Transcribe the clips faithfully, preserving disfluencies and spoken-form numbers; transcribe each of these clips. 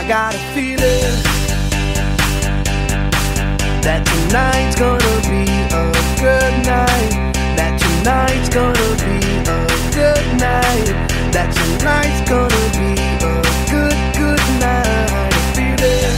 got a feeling that tonight's gonna be a good night. That tonight's gonna be a good night. That tonight's gonna be a good, good night. A feeling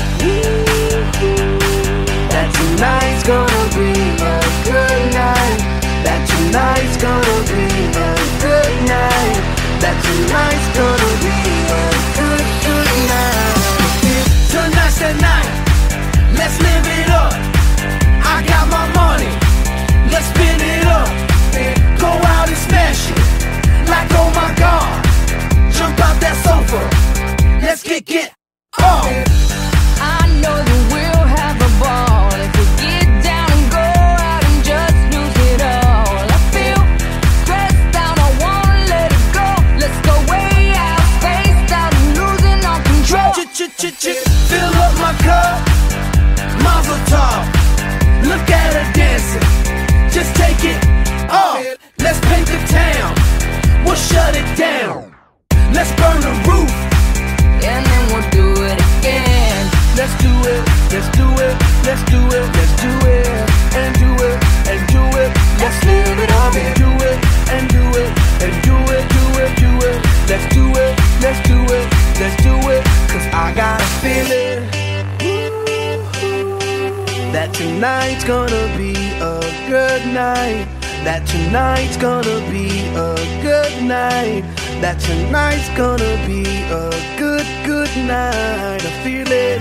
that tonight's gonna be a good night. That tonight's gonna be a good night. That tonight's gonna be a good, good night. Tonight's the night, let's live it up. I got my money, let's spin it up. Go out and smash it, like oh my God. Jump out that sofa, let's kick it off. I know that we'll have a ball if we get down and go out and just lose it all. I feel stressed out, I wanna let it go. Let's go way out, spaced out and losing all control. Ch-ch-ch-ch, fill up my cup, mazel tov. Look at her dancing, just take it off. Let's paint the town, we'll shut it down. Let's burn the roof, and then we'll do it again. let's do it, let's do it, let's do it, let's do it, and do it, and do it. Let's live it up and do it, and do it, and do it, do it, do it. Let's do it, let's do it, let's do it. Cause I got a feeling that tonight's gonna be a good night. That tonight's gonna be a good night. That tonight's gonna be a good, good night. A feeling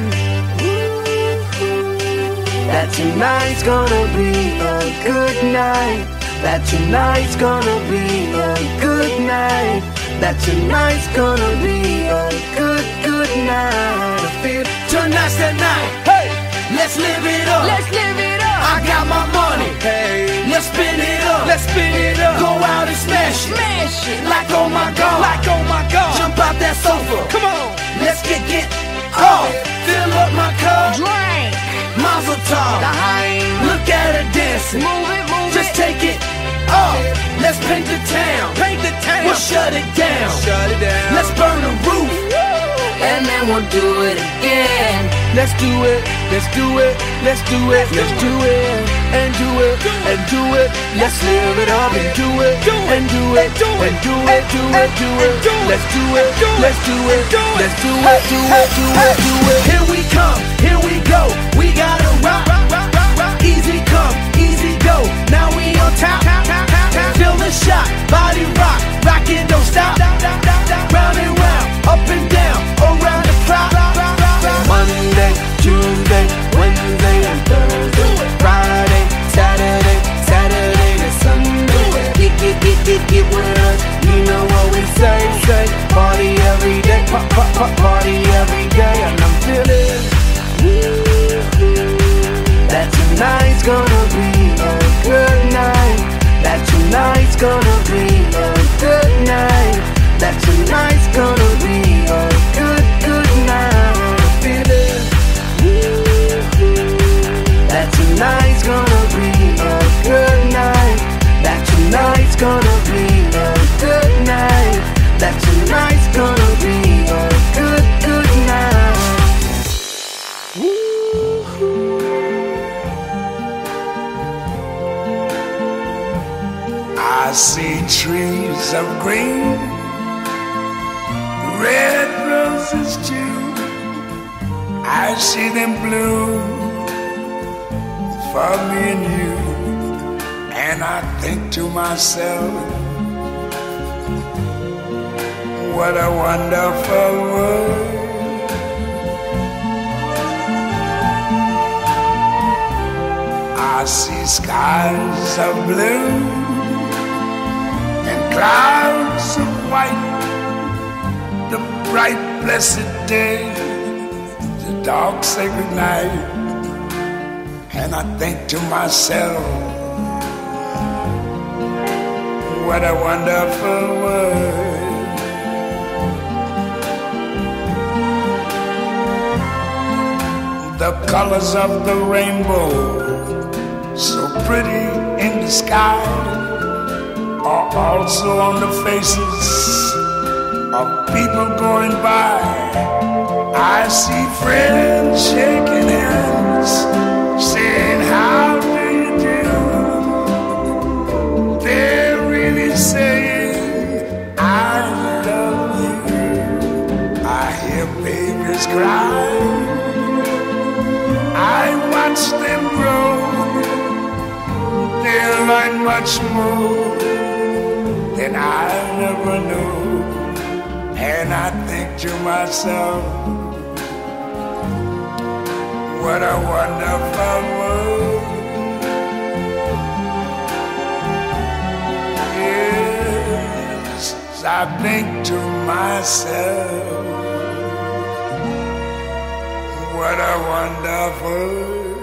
that tonight's gonna be a good night. That tonight's gonna be a good night. That tonight's gonna be a good, good night. I feel tonight's the night. Hey, let's live it up. Let's live it up. I got my money. Hey, let's spin it up. Let's spin it up. Go out and smash it. Smash it. Like oh my God. Like oh my God. Jump out that sofa. Come on. Let's get it off. Fill up my cup. Drink. Mazel tov. Daheim. Look at her dancing. Move it, move Just it. take it off. Let's paint the town. Paint the town. We'll shut it down. Shut it down. Let's burn the roof. And then we'll do it again. Let's do it, let's do it, let's do it, let's do it, and do it, and do it. Let's live it up and do it, and do it, and do it, do it, do it. Let's do it, let's do it, let's do it, do it, do it, do it. Here we come, here we go. We gotta rock, easy come, easy go. Now we on top, feel the shot, body rock, rock it, don't stop. Round and round, up and down, around the clock. Monday, Tuesday, Wednesday, and Thursday, Friday, Saturday, Saturday to Sunday. Get, get, get, get, get with us. You know what we say, say. Party every day, pop, pop, pop, party every day. And I'm feeling that tonight's gonna be a good night. That tonight's gonna be a good night. That tonight's gonna be a good, good night. Feeling that tonight's gonna be a good night. That tonight's gonna be a good night. That tonight's gonna be a good, good night. I see trees of green, red roses too. I see them bloom for me and you. And I think to myself, what a wonderful world. I see skies of blue and clouds of white, the bright blessed day, the dark sacred night. And I think to myself, what a wonderful world. The colors of the rainbow, so pretty in the sky, are also on the faces of people going by. I see friends shaking hands, saying, how do you do? They're really saying, I love you. I hear babies cry, I watch them grow. They'll learn much more than I never knew. And I think to myself, what a wonderful world. Yes, I think to myself, what a wonderful world.